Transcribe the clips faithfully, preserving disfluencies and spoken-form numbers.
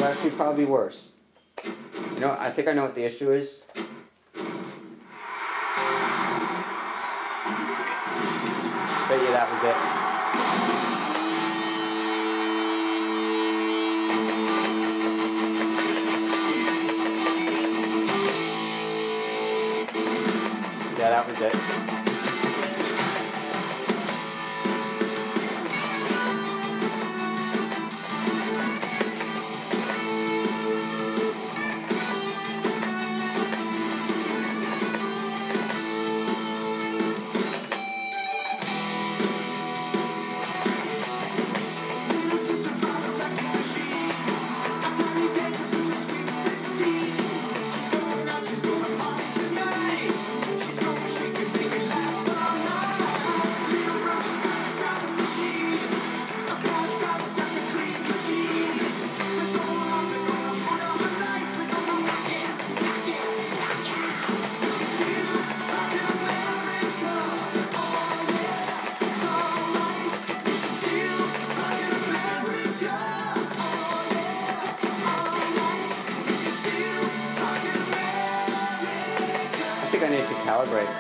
It'll actually probably be worse. You know, I think I know what the issue is. But yeah, that was it. Yeah, that was it. I think I need to calibrate.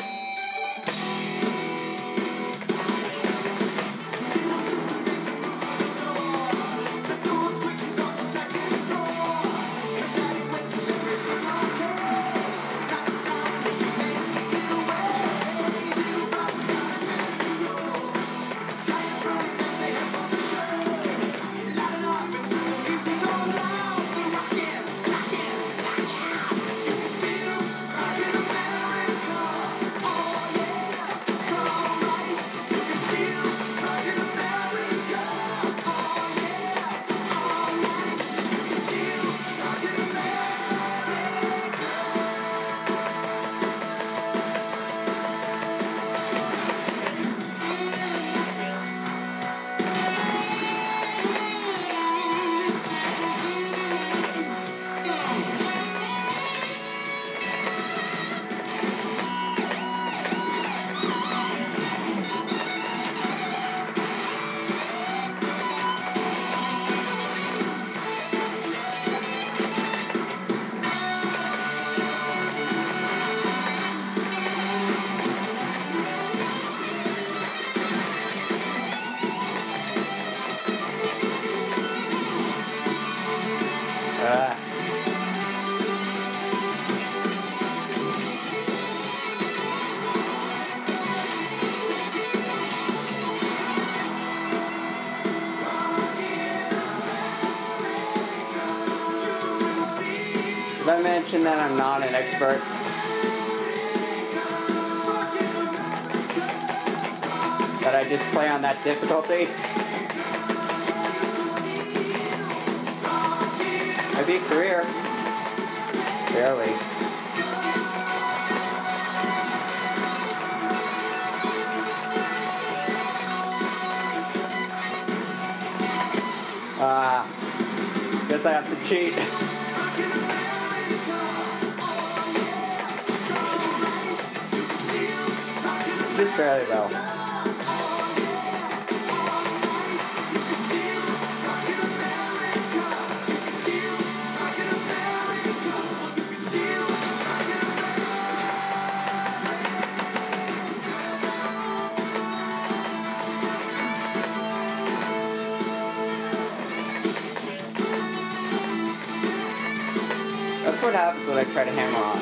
Ah. Did I mention that I'm not an expert? That I just play on that difficulty? Might be a career. Barely. Ah, uh, guess I have to cheat. Just barely though. That's what happens when I try to hammer on.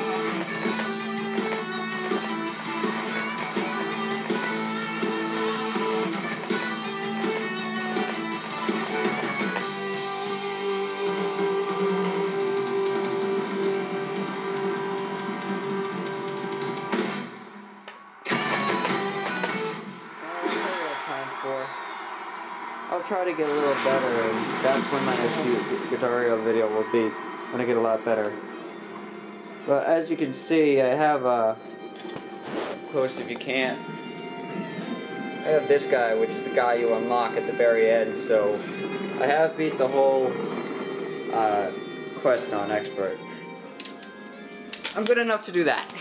I'll try to get a little better, and that's when my next tutorial video will be, when I get a lot better. But as you can see, I have uh, close if you can't. I have this guy, which is the guy you unlock at the very end. So I have beat the whole uh, quest on expert. I'm good enough to do that,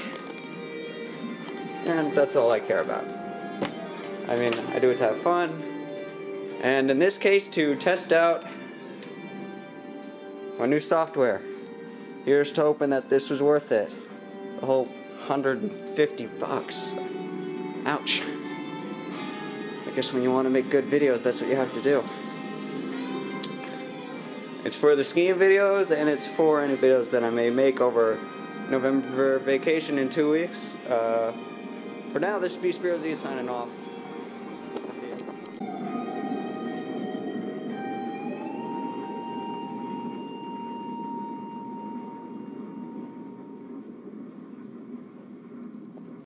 and that's all I care about. I mean, I do it to have fun. And in this case, to test out my new software. Here's to hoping that this was worth it. The whole one hundred fifty bucks. Ouch. I guess when you want to make good videos, that's what you have to do. It's for the skiing videos, and it's for any videos that I may make over November vacation in two weeks. Uh, for now, this is Spero signing off.